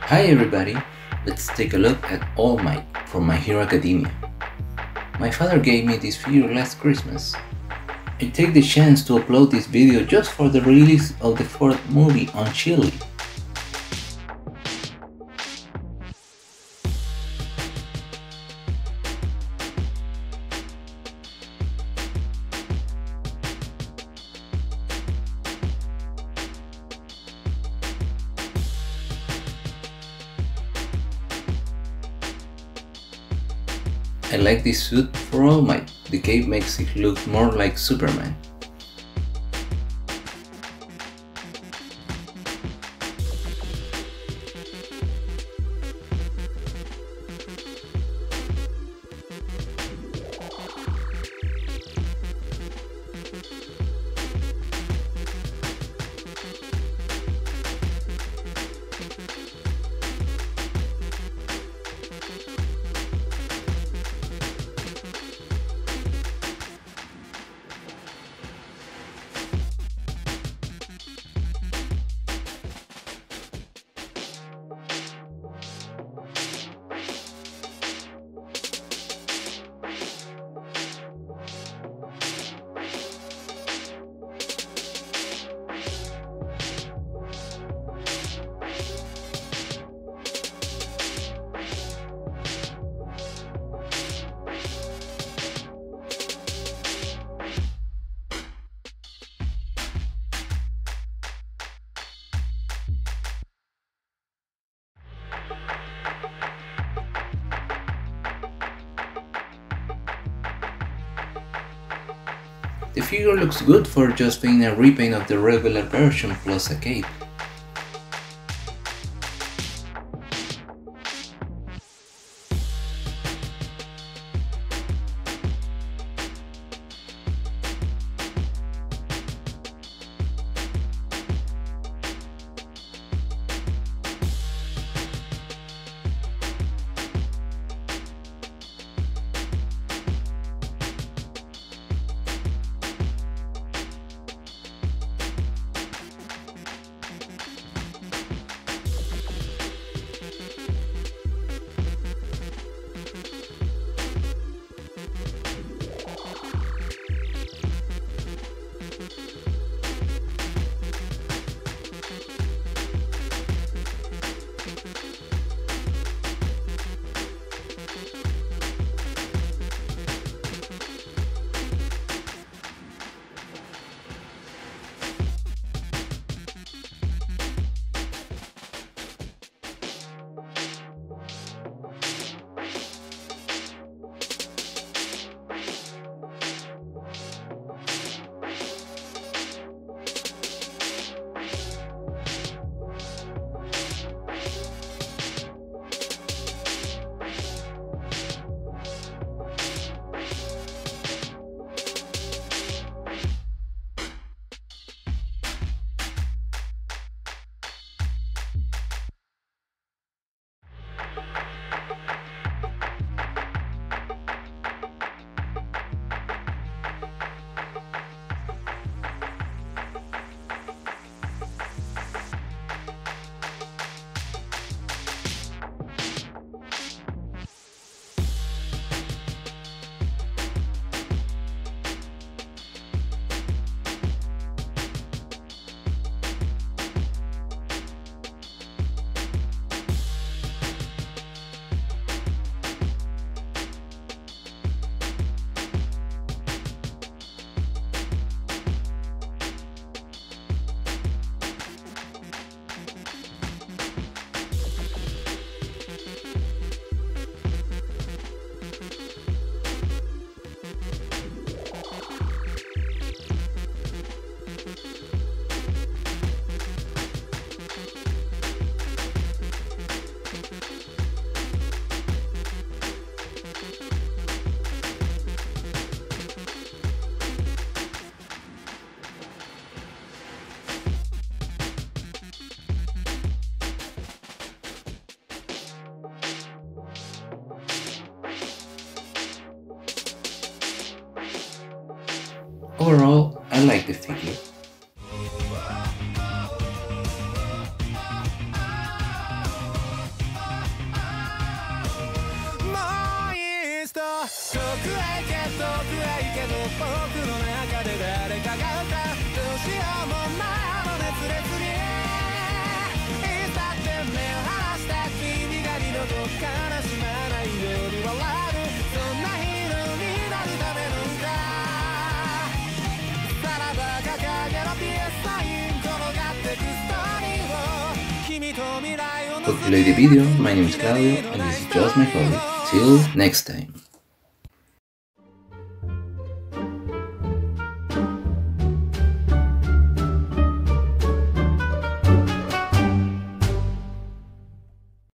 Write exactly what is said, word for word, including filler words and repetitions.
Hi everybody, let's take a look at All Might from My Hero Academia. My father gave me this figure last Christmas. I take the chance to upload this video just for the release of the fourth movie on Chile. I like this suit for All Might. The cape makes it look more like Superman. The figure looks good for just being a repaint of the regular version plus a cape. Overall, I like the figure. 遠くへ行け遠くへ行けと僕の中で誰かが歌うどうしようもないあの熱烈にいつだって目を離した君が二度と悲しまないように笑うそんなヒーローになるための歌さらば掲げろピースサイン転がってくストーリーを君と未来を Hope you like the video. My name is Claudio and this is just my hobby. Till next time.